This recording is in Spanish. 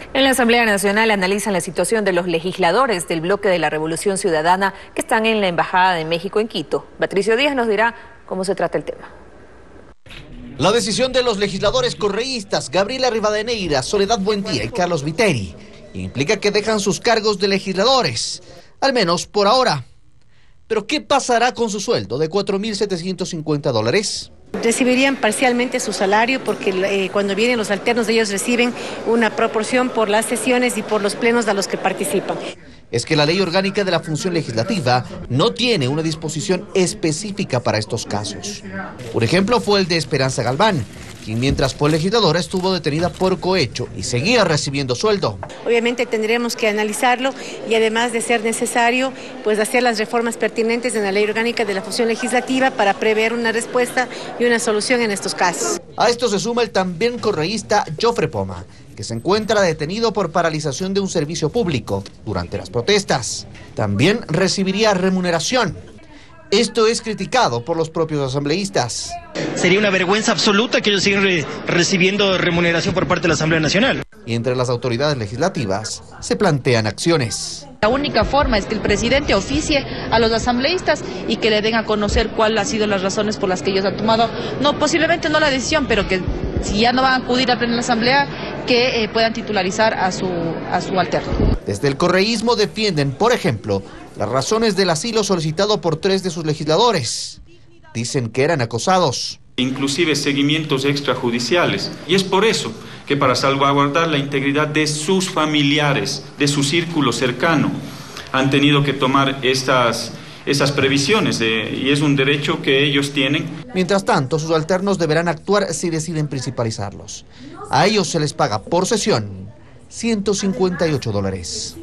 En la Asamblea Nacional analizan la situación de los legisladores del bloque de la Revolución Ciudadana que están en la Embajada de México en Quito. Patricio Díaz nos dirá cómo se trata el tema. La decisión de los legisladores correístas Gabriela Rivadeneira, Soledad Buendía y Carlos Viteri implica que dejan sus cargos de legisladores, al menos por ahora. Pero ¿qué pasará con su sueldo de $4.750? Recibirían parcialmente su salario porque cuando vienen los alternos ellos reciben una proporción por las sesiones y por los plenos a los que participan. Es que la ley orgánica de la función legislativa no tiene una disposición específica para estos casos. Por ejemplo, fue el de Esperanza Galván, quien mientras fue legisladora estuvo detenida por cohecho y seguía recibiendo sueldo. Obviamente tendremos que analizarlo y además de ser necesario, pues hacer las reformas pertinentes en la ley orgánica de la función legislativa para prever una respuesta y una solución en estos casos. A esto se suma el también correísta Jofre Poma, que se encuentra detenido por paralización de un servicio público durante las protestas. También recibiría remuneración. Esto es criticado por los propios asambleístas. Sería una vergüenza absoluta que ellos sigan recibiendo remuneración por parte de la Asamblea Nacional. Y entre las autoridades legislativas se plantean acciones. La única forma es que el presidente oficie a los asambleístas y que le den a conocer cuáles han sido las razones por las que ellos han tomado, posiblemente no la decisión, pero que si ya no van a acudir a plena la asamblea, que puedan titularizar a su alterno. Desde el correísmo defienden, por ejemplo, las razones del asilo solicitado por 3 de sus legisladores. Dicen que eran acosados. Inclusive seguimientos extrajudiciales. Y es por eso que para salvaguardar la integridad de sus familiares, de su círculo cercano, han tenido que tomar esas previsiones y es un derecho que ellos tienen. Mientras tanto, sus alternos deberán actuar si deciden principalizarlos. A ellos se les paga por sesión $158.